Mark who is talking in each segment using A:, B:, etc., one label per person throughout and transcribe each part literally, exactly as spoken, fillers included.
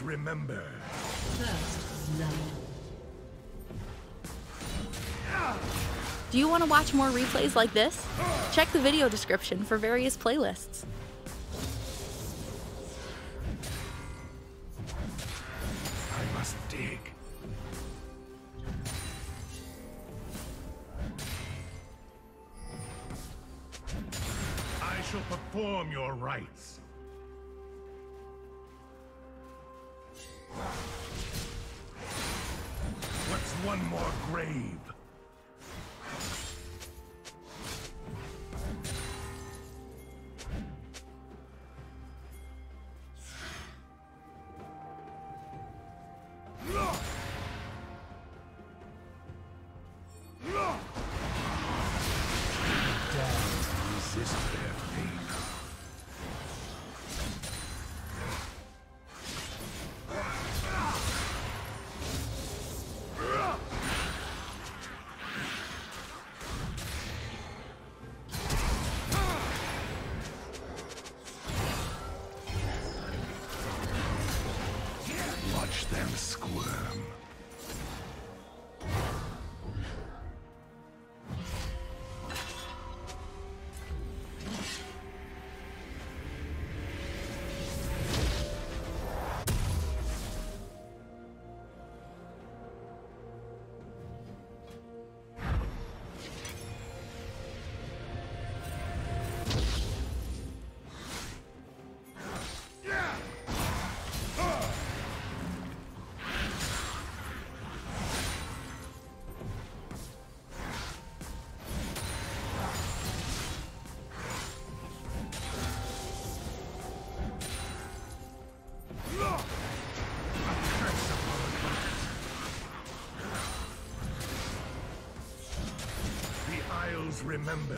A: remember.
B: First love.
C: Do you want to watch more replays like this? Check the video description for various playlists.
A: I must dig. I shall perform your rites. What's one more grave? Watch them squirm. Remember.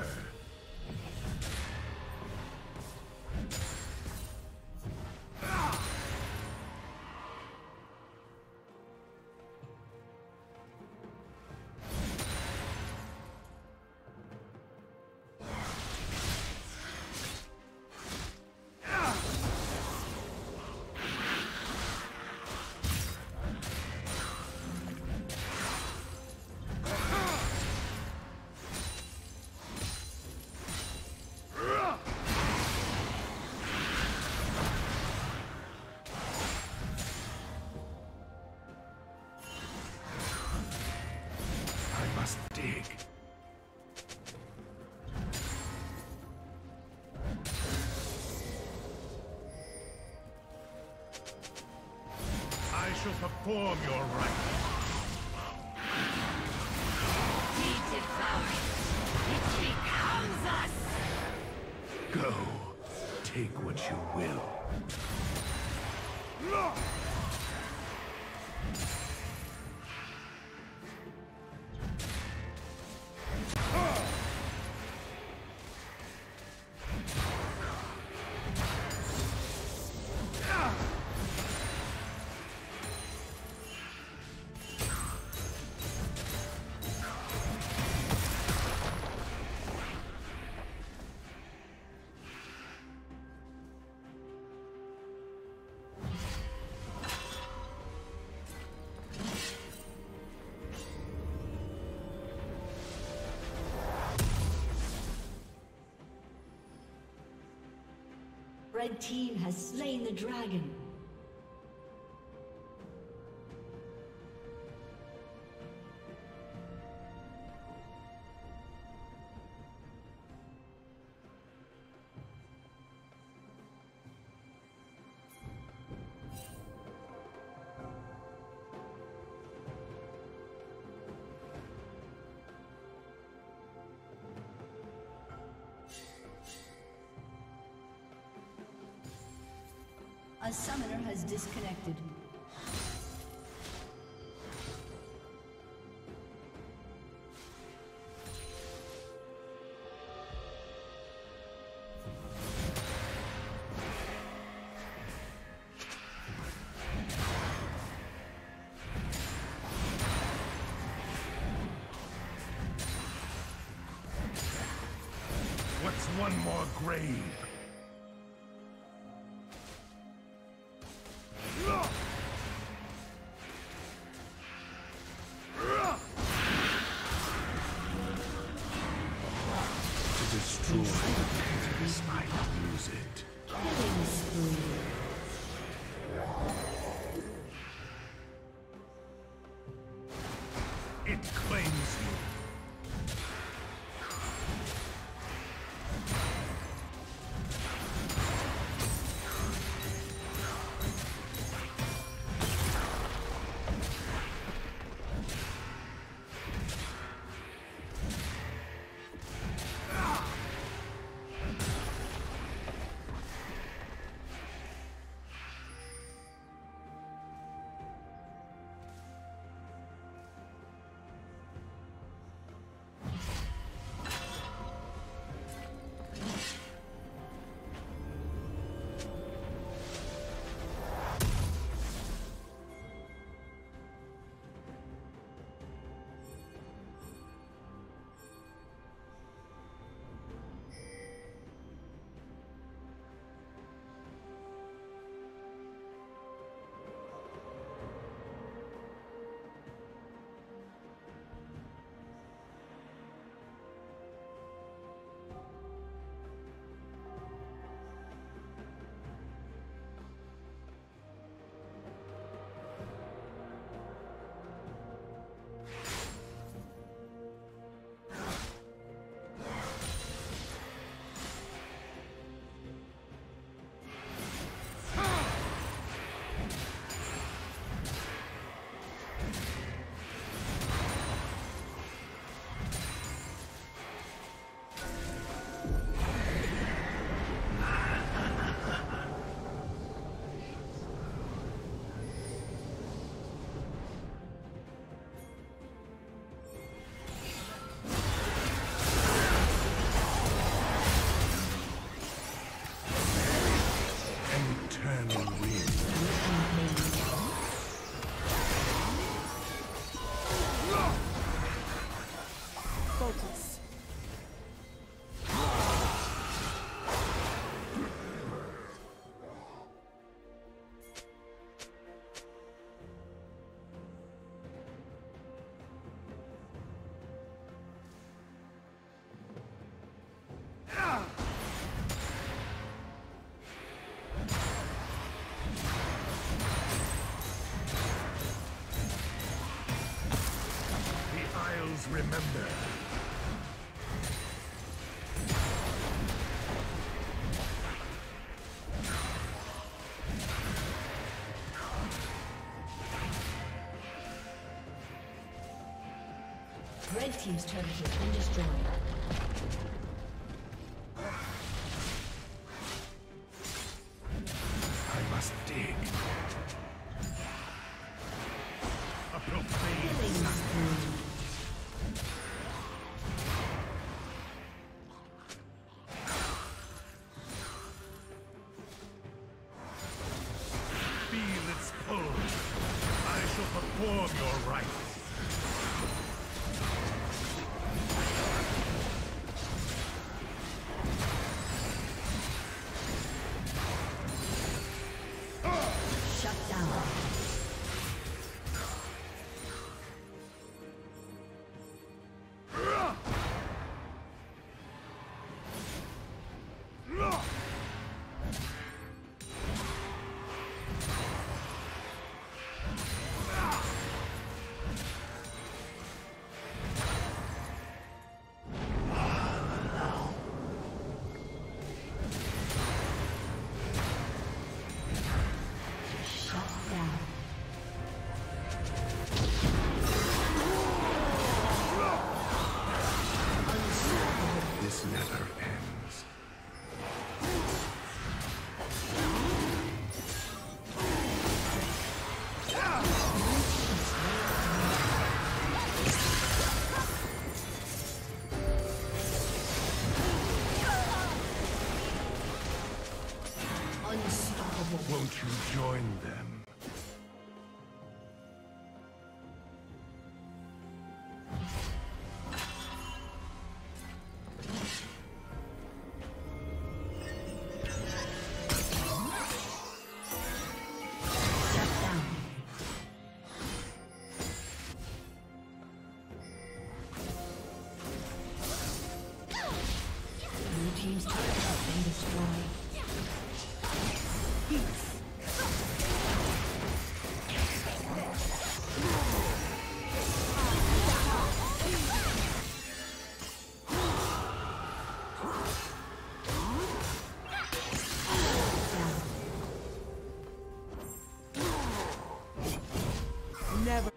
A: Dig. I shall perform your rite.
B: He devours. It becomes us.
A: Go. Take what you will.
B: Red team has slain the dragon. A summoner has disconnected.
A: What's one more grave? Destroy the curse, might lose it.
B: Killing spree.
A: It claims you. Remember.
B: Red team's turret has been destroyed.
A: I must dig. A profane feel its pull. I shall perform your rites. Won't you join them?
B: team's turret has been destroyed.
D: Never.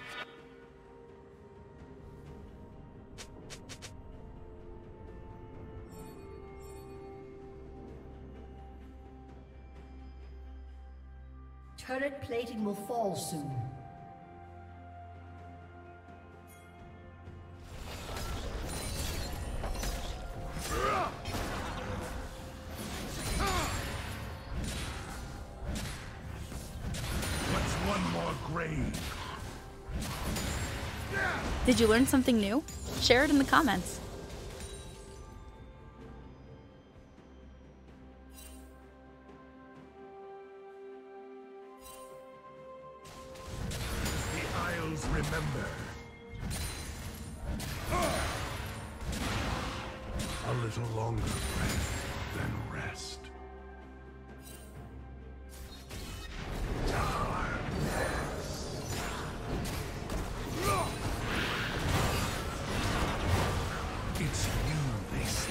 B: Turret plating will fall soon.
A: What's one more grave?
C: Did you learn something new? Share it in the comments.
A: The Isles remember. A little longer, friend, than rest. It's you they seek.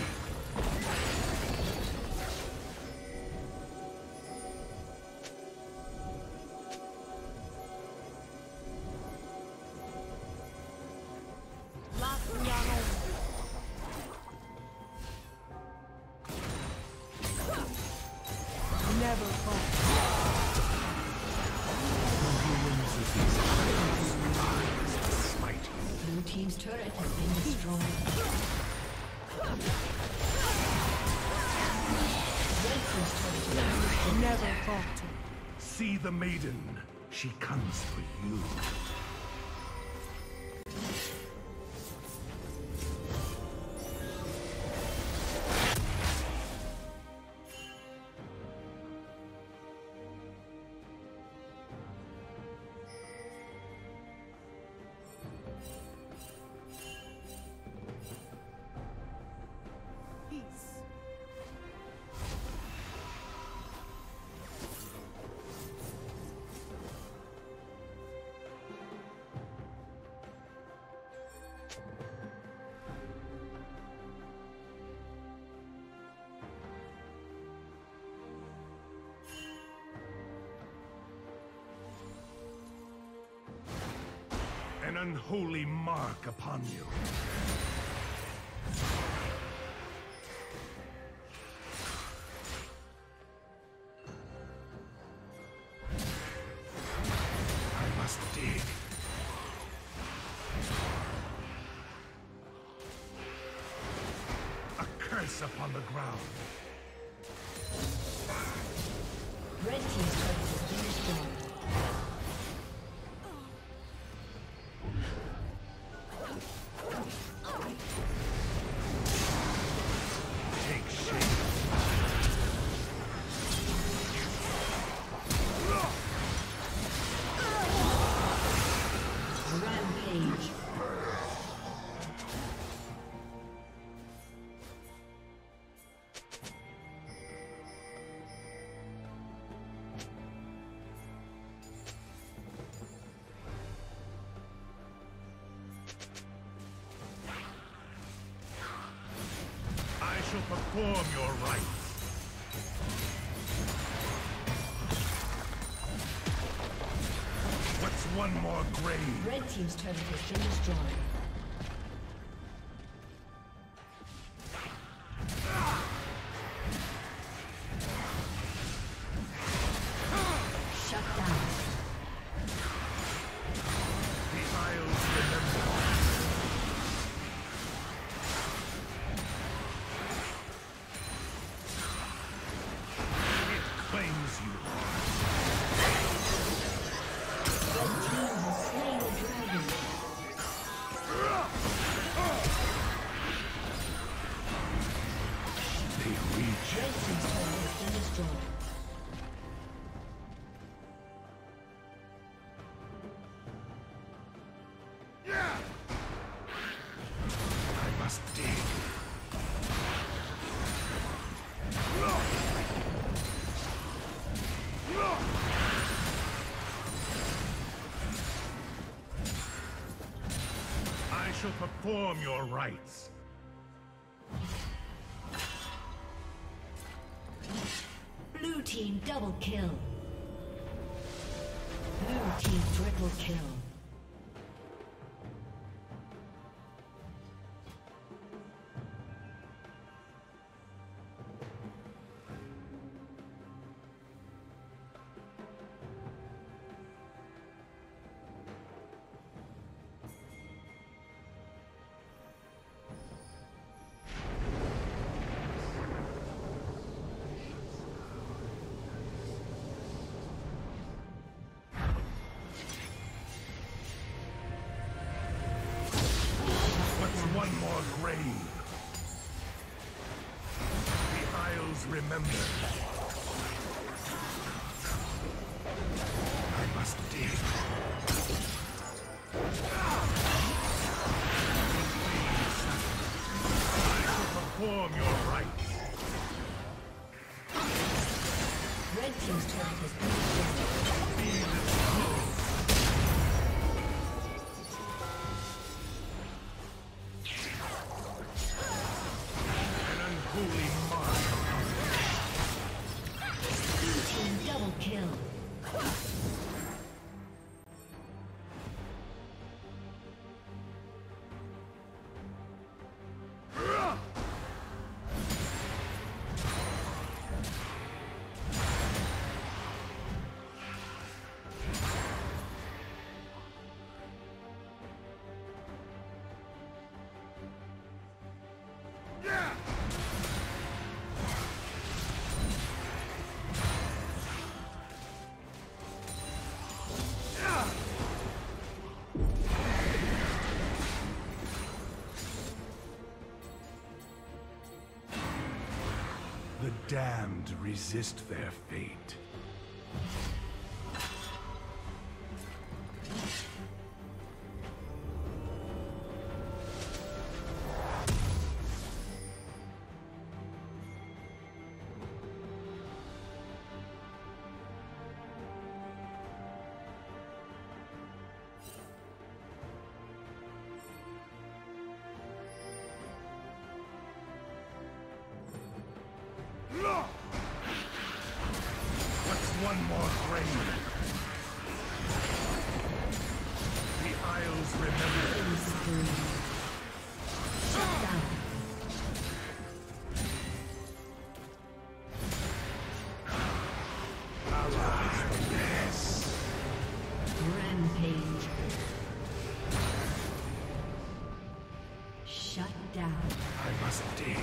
D: Never fall.
B: Blue team's turret has been destroyed. Red team's turret has been
D: Never falter.
A: See the maiden. She comes for you. An unholy mark upon you. I must dig. A curse upon the ground.
B: Red team's turret has been destroyed.
A: Take shape.
B: Rampage.
A: I shall perform your rites. What's one more grave?
B: Red team's turret has been destroyed. Shut down.
A: The Isles remember. It claims you.
B: Red team has slain the dragon.
A: They reach.
B: Red team's turret has been destroyed.
A: I must dig. perform your rites.
B: Blue team double kill. Blue team triple kill.
A: One more grave. The Isles remember. I must dig. I shall perform your rites.
B: Red team's turret has been destroyed.
A: Feel its pull. Holy mark.
B: Blue team double kill.
A: The damned resist their fate. What's one more grave? The Isles remember.
B: Shut down.
A: Arise from this.
B: Rampage. Shut down.
A: I must dig.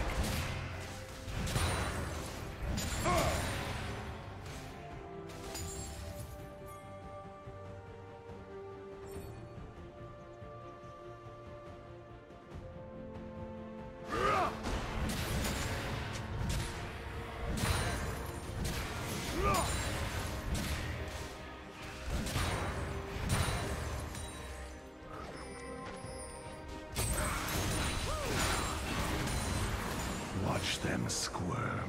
A: Watch them squirm.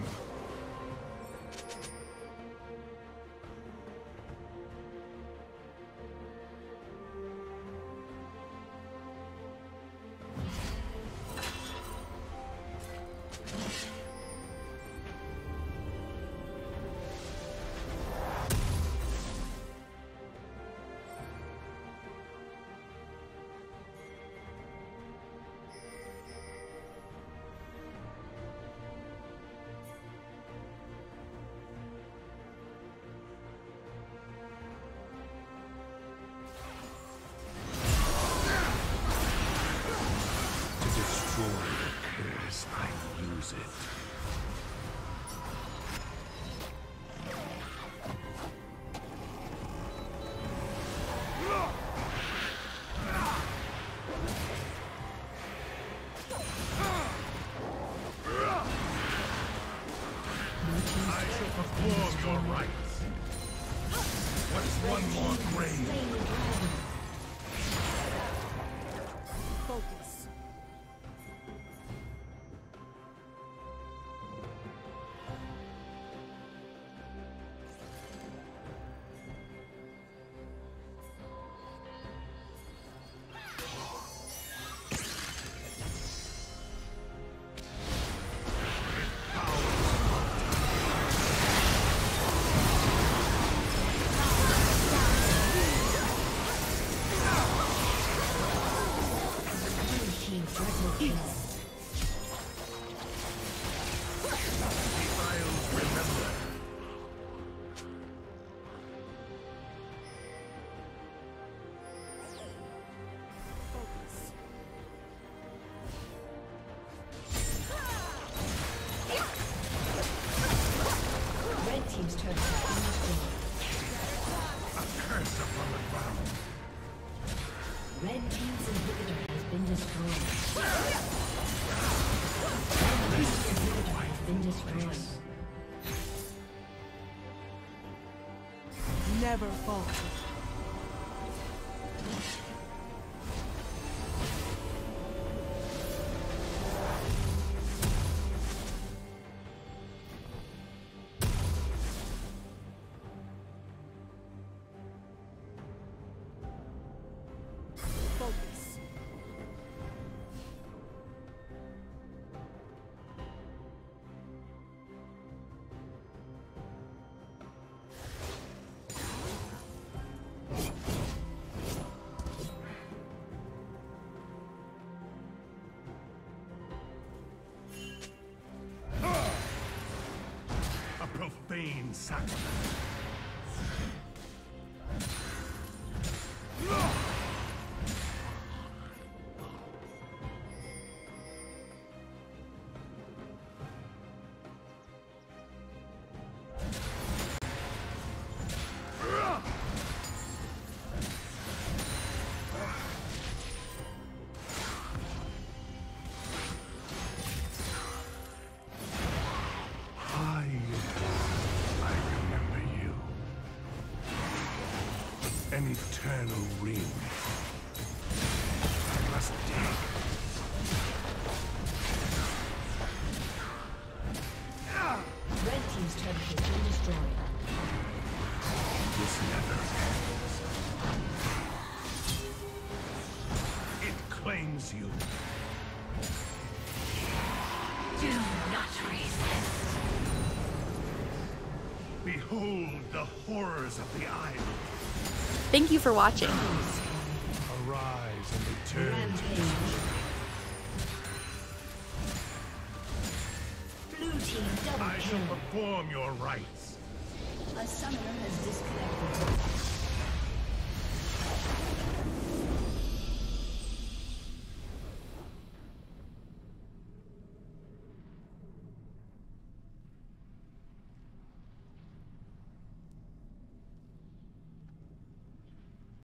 A: I use it. I shall perform your rites. What's one more grave?
D: Focus. never faltered. Focus.
A: A profane sacrifice. An eternal ring. I must dig.
B: Red team's turret has been destroyed.
A: This never ends. It claims you.
B: Do not resist.
A: Behold the horrors of the isle.
C: Thank you for watching.
A: Arise and return to
B: Rampage. Blue team double
A: I shall
B: kill.
A: perform your rites.